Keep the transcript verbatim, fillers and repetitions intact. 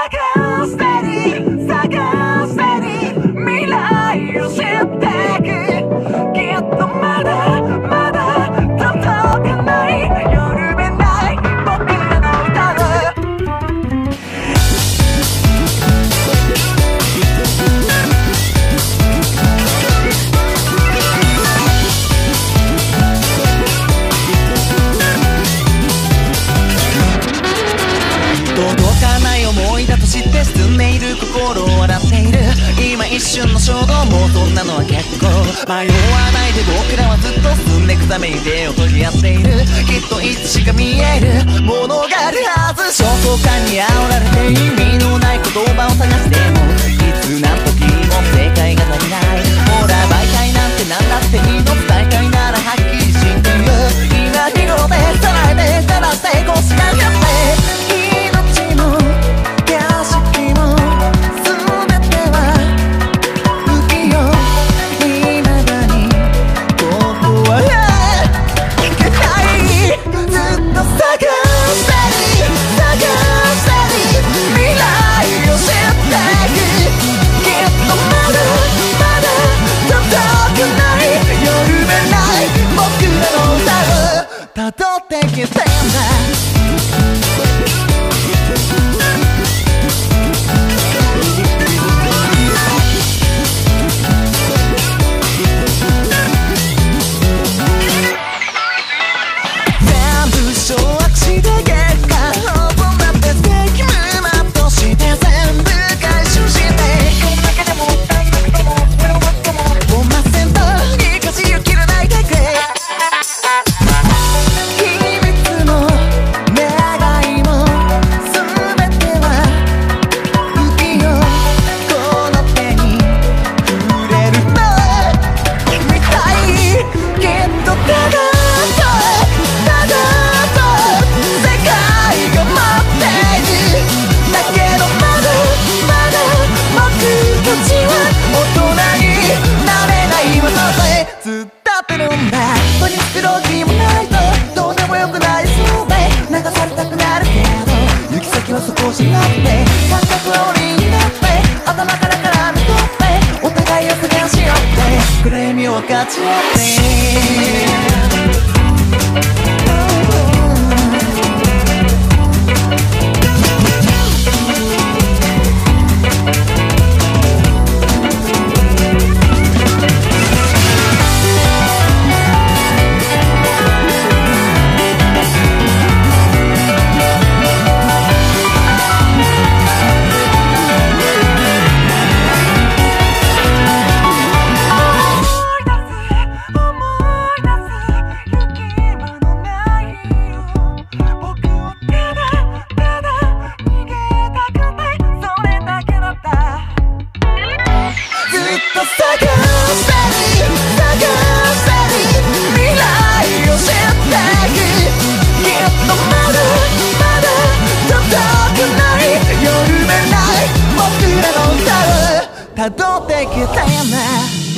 一瞬の衝動もそんなのは結構迷わないで僕らはずっと進んでいくために手を取り合っているきっといつしか見えるものがあるはず焦燥感に煽られて意味のない言葉を探してもいつ何時も正解が足りないほら媒体なんて何だっていいの伝えたいならはっきり信じる今日頃でさらいでさら成功しなきゃって命も景色もたどってきたんだ全部掌握して結果をどんなって責務マップとして全部回収してこんだけでもったいなくてもボンマセンターに舵を切らないでくれ突っ立ってるんだ取り繕う気もないとどうでもよくなりそうで流されたくなるけど行き先はそこじゃなくて感覚は檻になって頭から絡み取ってお互いを探し合って暗闇を分かち合ってたどってきたよね